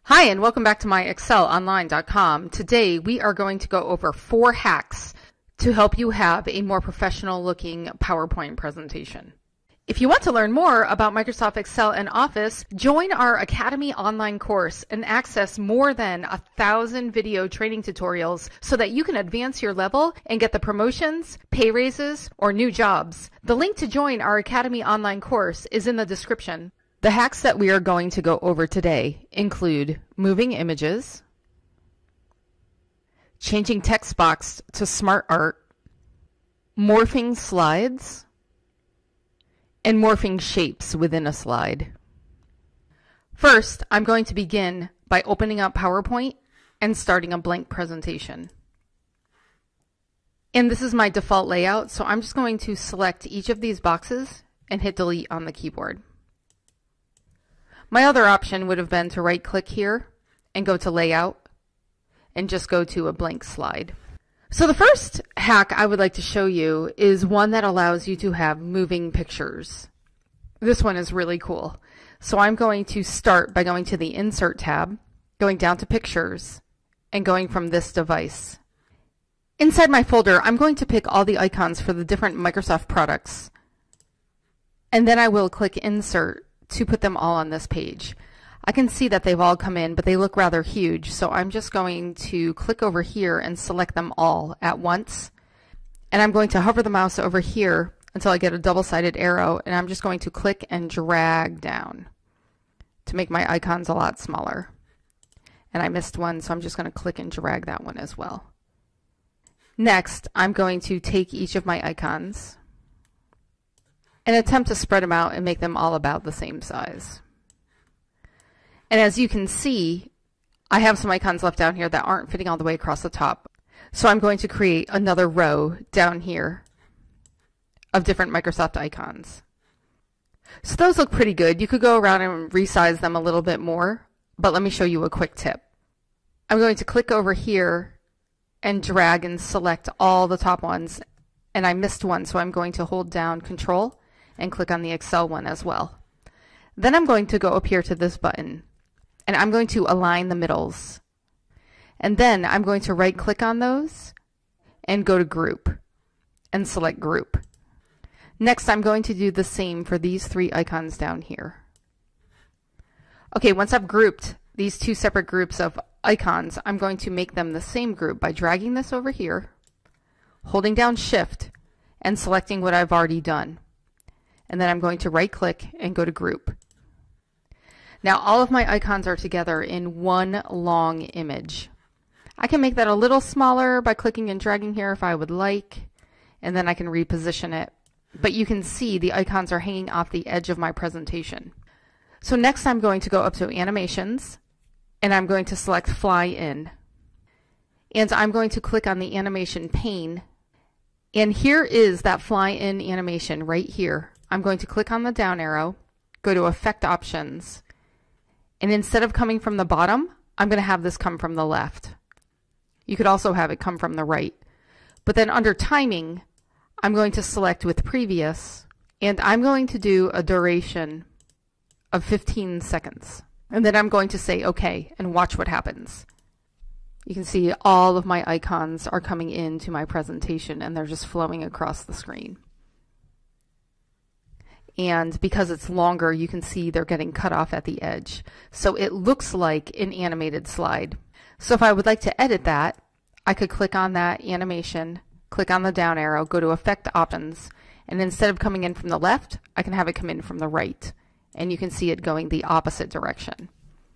Hi, and welcome back to MyExcelOnline.com. Today we are going to go over 4 hacks to help you have a more professional looking PowerPoint presentation. If you want to learn more about Microsoft Excel and Office, join our Academy online course and access more than 1,000 video training tutorials so that you can advance your level and get the promotions, pay raises, or new jobs. The link to join our Academy online course is in the description. The hacks that we are going to go over today include moving images, changing Textbox to SmartArt, morphing slides, and morphing shapes within a slide. First, I'm going to begin by opening up PowerPoint and starting a blank presentation. And this is my default layout, so I'm just going to select each of these boxes and hit delete on the keyboard. My other option would have been to right-click here and go to Layout and just go to a blank slide. So the first hack I would like to show you is one that allows you to have moving pictures. This one is really cool. So I'm going to start by going to the Insert tab, going down to Pictures, and going from this device. Inside my folder, I'm going to pick all the icons for the different Microsoft products, and then I will click Insert to put them all on this page. I can see that they've all come in, but they look rather huge, so I'm just going to click over here and select them all at once. And I'm going to hover the mouse over here until I get a double-sided arrow, and I'm just going to click and drag down to make my icons a lot smaller. And I missed one, so I'm just going to click and drag that one as well. Next, I'm going to take each of my icons and attempt to spread them out and make them all about the same size. And as you can see, I have some icons left down here that aren't fitting all the way across the top. So I'm going to create another row down here of different Microsoft icons. So those look pretty good. You could go around and resize them a little bit more, but let me show you a quick tip. I'm going to click over here and drag and select all the top ones, and I missed one, so I'm going to hold down Control and click on the Excel one as well. Then I'm going to go up here to this button, and I'm going to align the middles. And then I'm going to right click on those and go to Group and select Group. Next, I'm going to do the same for these 3 icons down here. Okay, once I've grouped these 2 separate groups of icons, I'm going to make them the same group by dragging this over here, holding down Shift, and selecting what I've already done. And then I'm going to right click and go to Group. Now all of my icons are together in one long image. I can make that a little smaller by clicking and dragging here if I would like, and then I can reposition it. But you can see the icons are hanging off the edge of my presentation. So next I'm going to go up to Animations, and I'm going to select Fly In. And I'm going to click on the animation pane, and here is that Fly In animation right here. I'm going to click on the down arrow, go to Effect Options, and instead of coming from the bottom, I'm going to have this come from the left. You could also have it come from the right. But then under Timing, I'm going to select with Previous, and I'm going to do a duration of 15 seconds. And then I'm going to say OK and watch what happens. You can see all of my icons are coming into my presentation and they're just flowing across the screen. And because it's longer, you can see they're getting cut off at the edge. So it looks like an animated slide. So if I would like to edit that, I could click on that animation, click on the down arrow, go to Effect Options, and instead of coming in from the left, I can have it come in from the right. And you can see it going the opposite direction.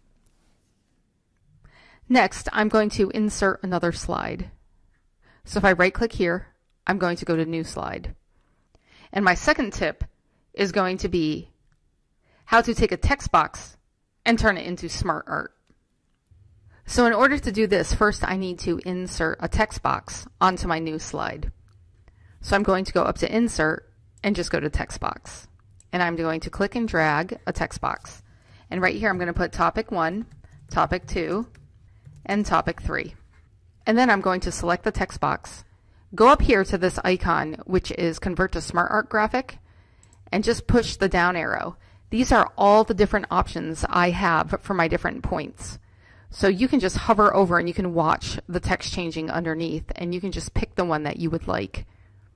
Next, I'm going to insert another slide. So if I right click here, I'm going to go to New Slide. And my second tip is going to be how to take a text box and turn it into SmartArt. So in order to do this, first I need to insert a text box onto my new slide. So I'm going to go up to Insert and just go to Text Box. And I'm going to click and drag a text box. And right here I'm going to put Topic 1, Topic 2, and Topic 3. And then I'm going to select the text box, go up here to this icon, which is Convert to SmartArt Graphic, and just push the down arrow. These are all the different options I have for my different points. So you can just hover over and you can watch the text changing underneath, and you can just pick the one that you would like.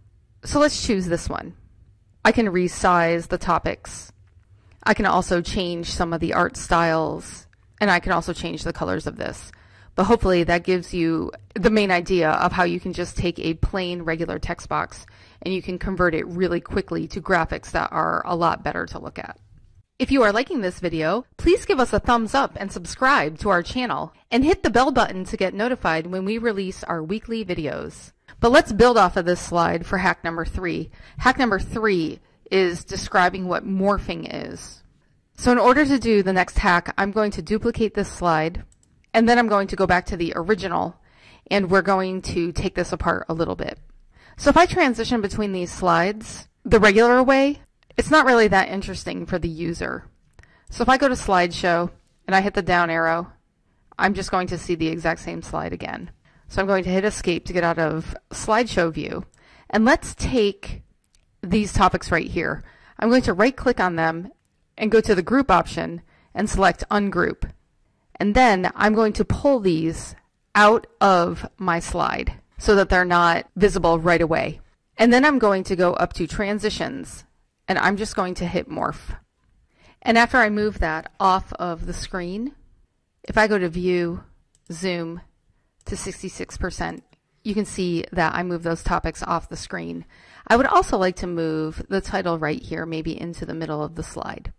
So let's choose this one. I can resize the topics. I can also change some of the art styles, and I can also change the colors of this. But hopefully that gives you the main idea of how you can just take a plain regular text box and you can convert it really quickly to graphics that are a lot better to look at. If you are liking this video, please give us a thumbs up and subscribe to our channel, and hit the bell button to get notified when we release our weekly videos. But let's build off of this slide for hack number 3. Hack number 3 is describing what morphing is. So in order to do the next hack, I'm going to duplicate this slide, and then I'm going to go back to the original, and we're going to take this apart a little bit. So if I transition between these slides the regular way, it's not really that interesting for the user. So if I go to slideshow and I hit the down arrow, I'm just going to see the exact same slide again. So I'm going to hit escape to get out of slideshow view. And let's take these topics right here. I'm going to right click on them and go to the group option and select ungroup. And then I'm going to pull these out of my slide so that they're not visible right away. And then I'm going to go up to transitions, and I'm just going to hit morph. And after I move that off of the screen, if I go to view, zoom to 66%, you can see that I move those topics off the screen. I would also like to move the title right here, maybe into the middle of the slide.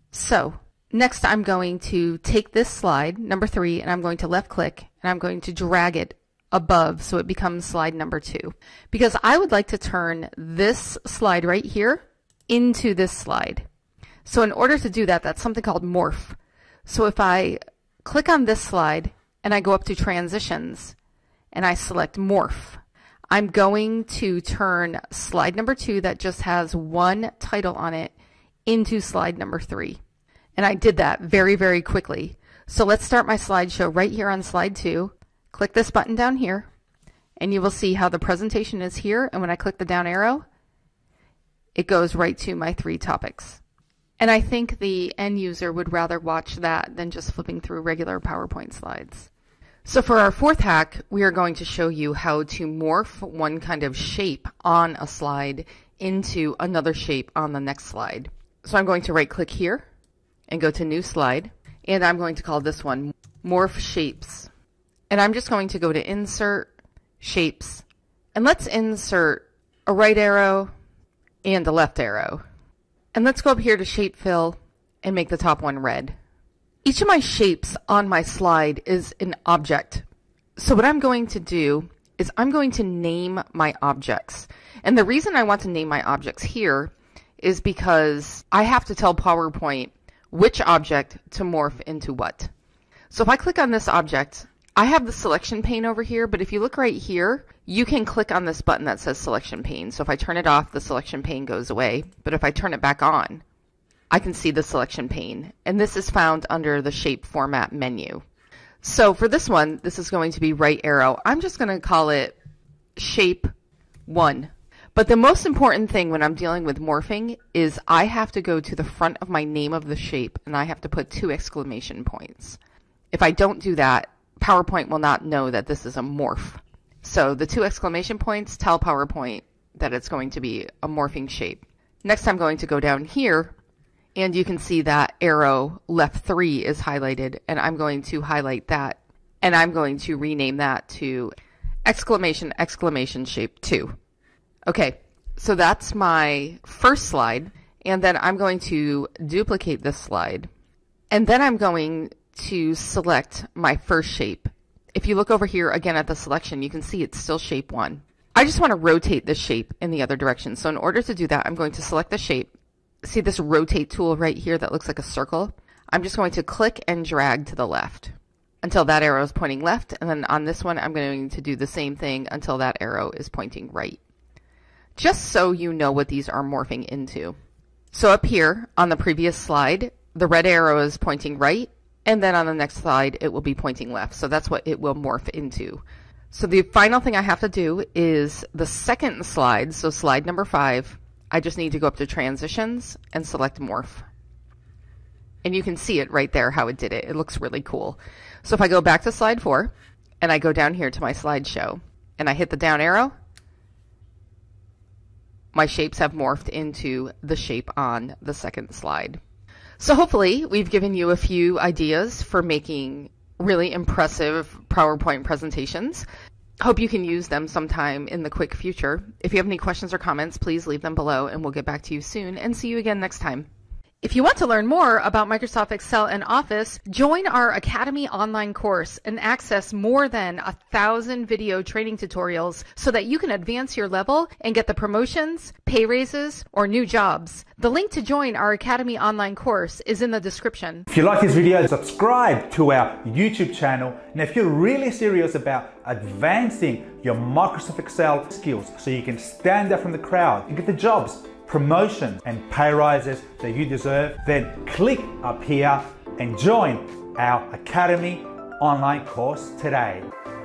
So next I'm going to take this slide, number 3, and I'm going to left click and I'm going to drag it above so it becomes slide number 2. Because I would like to turn this slide right here into this slide. So in order to do that, that's something called morph. So if I click on this slide and I go up to transitions and I select morph, I'm going to turn slide number 2 that just has one title on it into slide number 3. And I did that very, very quickly. So let's start my slideshow right here on slide 2. Click this button down here and you will see how the presentation is here, and when I click the down arrow, it goes right to my 3 topics. And I think the end user would rather watch that than just flipping through regular PowerPoint slides. So for our 4th hack, we are going to show you how to morph one kind of shape on a slide into another shape on the next slide. So I'm going to right click here and go to new slide, and I'm going to call this one morph shapes. And I'm just going to go to insert, shapes, and let's insert a right arrow and a left arrow. And let's go up here to shape fill and make the top one red. Each of my shapes on my slide is an object. So what I'm going to do is I'm going to name my objects. And the reason I want to name my objects here is because I have to tell PowerPoint which object to morph into what. So if I click on this object, I have the selection pane over here, but if you look right here, you can click on this button that says selection pane. So if I turn it off, the selection pane goes away. But if I turn it back on, I can see the selection pane. And this is found under the shape format menu. So for this one, this is going to be right arrow. I'm just going to call it shape 1. But the most important thing when I'm dealing with morphing is I have to go to the front of my name of the shape and I have to put 2 exclamation points. If I don't do that, PowerPoint will not know that this is a morph. So the 2 exclamation points tell PowerPoint that it's going to be a morphing shape. Next I'm going to go down here and you can see that arrow left 3 is highlighted, and I'm going to highlight that and I'm going to rename that to exclamation exclamation shape 2. Okay, so that's my first slide, and then I'm going to duplicate this slide, and then I'm going to select my first shape. If you look over here again at the selection, you can see it's still shape 1. I just want to rotate this shape in the other direction. So in order to do that, I'm going to select the shape. See this rotate tool right here that looks like a circle? I'm just going to click and drag to the left until that arrow is pointing left, and then on this one I'm going to do the same thing until that arrow is pointing right. Just so you know what these are morphing into. So up here on the previous slide, the red arrow is pointing right, and then on the next slide it will be pointing left. So that's what it will morph into. So the final thing I have to do is the second slide, so slide number 5, I just need to go up to transitions and select morph. And you can see it right there how it did it. It looks really cool. So if I go back to slide 4 and I go down here to my slideshow and I hit the down arrow, my shapes have morphed into the shape on the second slide. So hopefully we've given you a few ideas for making really impressive PowerPoint presentations. Hope you can use them sometime in the quick future. If you have any questions or comments, please leave them below and we'll get back to you soon, and see you again next time. If you want to learn more about Microsoft Excel and Office, join our Academy online course and access more than 1,000 video training tutorials so that you can advance your level and get the promotions, pay raises, or new jobs. The link to join our Academy online course is in the description. If you like this video, subscribe to our YouTube channel. And if you're really serious about advancing your Microsoft Excel skills so you can stand out from the crowd and get the jobs, promotions and pay rises that you deserve, then click up here and join our Academy online course today.